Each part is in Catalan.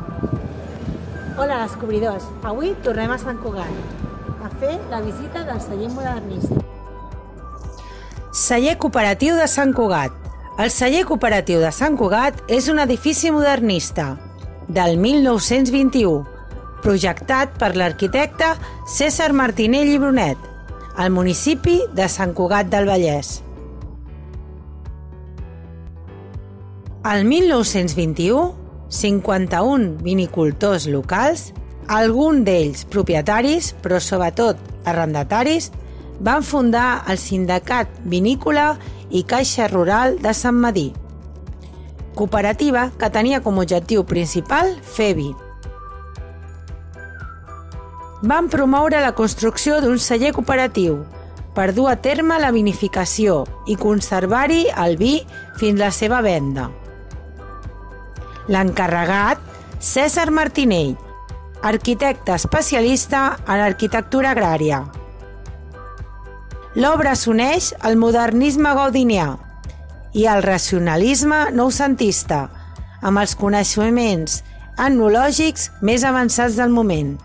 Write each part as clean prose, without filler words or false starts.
Hola, descobridors! Avui tornem a Sant Cugat a fer la visita del celler modernista. Celler Cooperatiu de Sant Cugat. El Celler Cooperatiu de Sant Cugat és un edifici modernista del 1921, projectat per l'arquitecte César Martinell i Brunet, al municipi de Sant Cugat del Vallès. Al 1921, 51 vinicultors locals, alguns d'ells propietaris, però sobretot arrendataris, van fundar el Sindicat Vinícola i Caixa Rural de Sant Medir, cooperativa que tenia com a objectiu principal fer vi. Van promoure la construcció d'un celler cooperatiu per dur a terme la vinificació i conservar-hi el vi fins la seva venda. L'encarregat, César Martinell, arquitecte especialista en arquitectura agrària. L'obra s'uneix al modernisme gaudinià i al racionalisme noucentista, amb els coneixements etnològics més avançats del moment.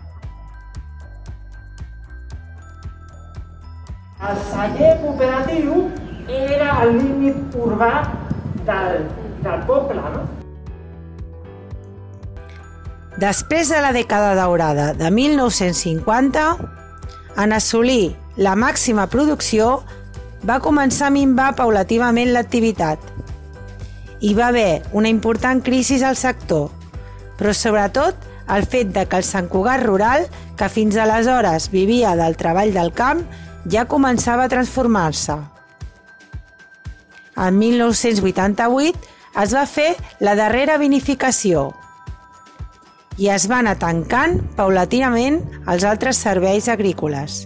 El celler cooperatiu era el límit urbà del poble, no? Després de la dècada daurada de 1950, en assolir la màxima producció, va començar a minvar paulativament l'activitat. Hi va haver una important crisi al sector, però sobretot el fet de que el Sant Cugat rural, que fins aleshores vivia del treball del camp, ja començava a transformar-se. En 1988 es va fer la darrera vinificació i es van anar tancant paulatinament els altres serveis agrícoles.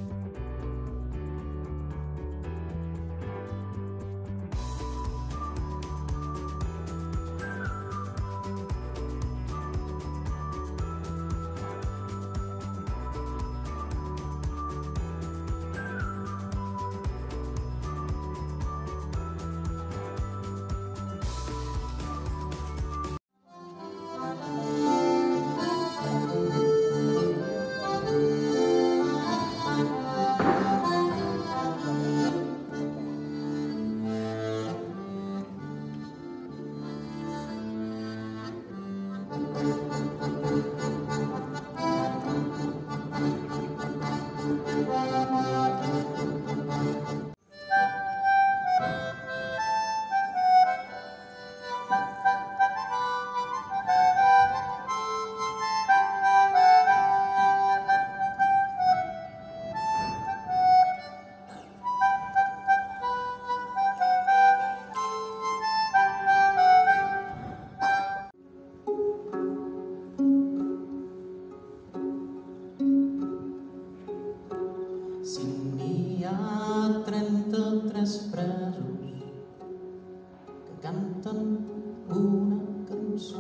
Si n'hi ha 33 presos que canten una cançó,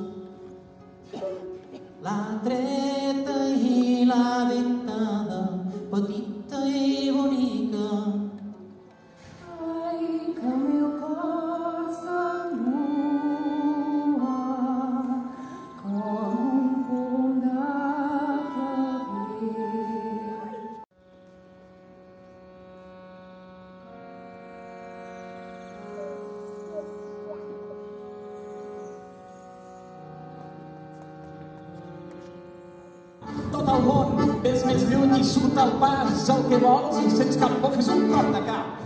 la dreta i la dictada, petita i bonica. Ai, que el meu cor s'enua com un punt de claver. Tot el món, ves més lluny i surt al pas el que vols i sense cap por fes un cop de cap.